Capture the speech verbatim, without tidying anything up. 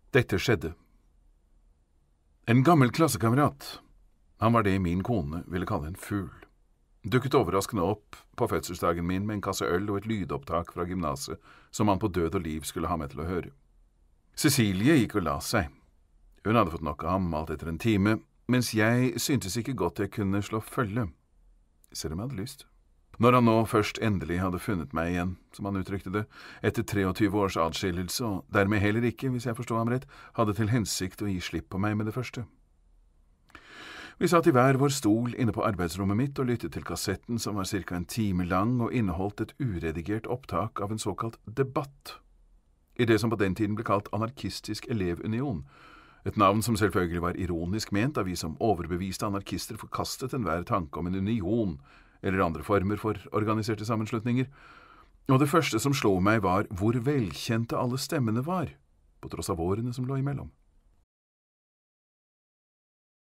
Dette skjedde. En gammel klassekamerat, han var det min kone ville kalle en fugl, dukket overraskende opp på fødselsdagen min med en kasse øl og et lydopptak fra gymnaset som han på død og liv skulle ha meg til å høre. Cecilie gikk og la seg. Hun hadde fått nok av ham alt etter en time, mens jeg syntes ikke godt jeg kunne slå følge, selv om jeg hadde lyst. Når han nå først endelig hadde funnet meg igjen, som han uttrykte det, etter treogtyve års adskillelse, og dermed heller ikke, hvis jeg forstod ham rett, hadde til hensikt å gi slipp på meg med det første. Vi satt i hver vår stol inne på arbeidsrommet mitt og lyttet til kassetten som var cirka en time lang og inneholdt et uredigert opptak av en såkalt debatt, i det som på den tiden ble kalt Anarkistisk elevunion, et navn som selvfølgelig var ironisk ment da vi som overbeviste anarkister forkastet enhver tanke om en union, eller andre former for organiserte sammenslutninger, og det første som slo meg var hvor velkjente alle stemmene var, på tross av årene som lå imellom.